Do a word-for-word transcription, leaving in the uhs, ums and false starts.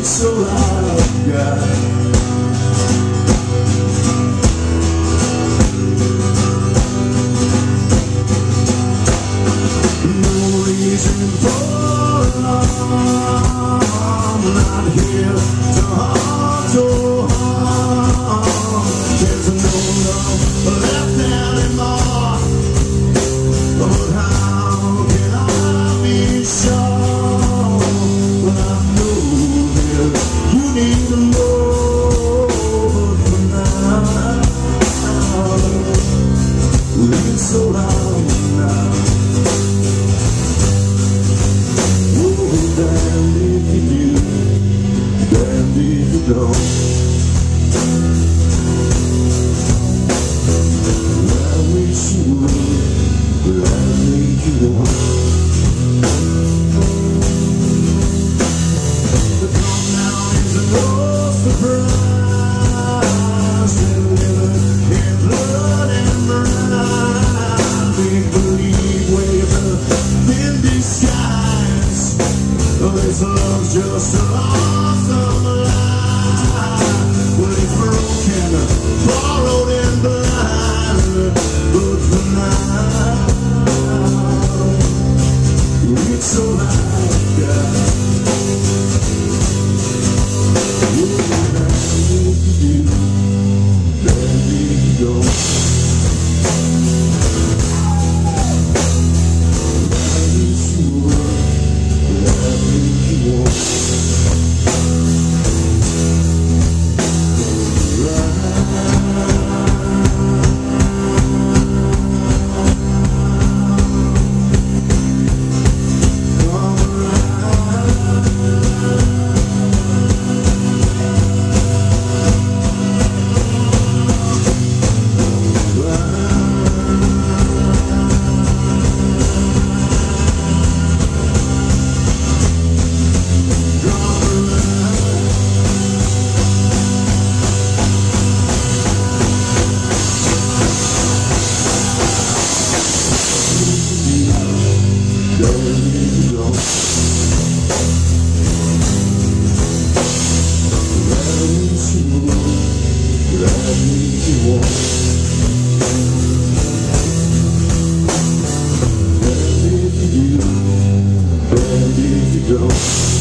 It's all I've got. No reason for love. I'm not here to harm, to harm. There's no love left anymore. But how can I be sure? Well, I know that you need to know. But for now, well, it's so loud now. Oh, damn if you do, damn if you don't. I wish you would, but I think you won't. The calm now is no surprise. We're living in blood and brine. Make believe waves of in disguise. This love's just a awesome lie. Well, it's broken, borrowed and blind. But for now, it's all I've got. What I need to do, let me go. I wish you would, but I think you won't. Go.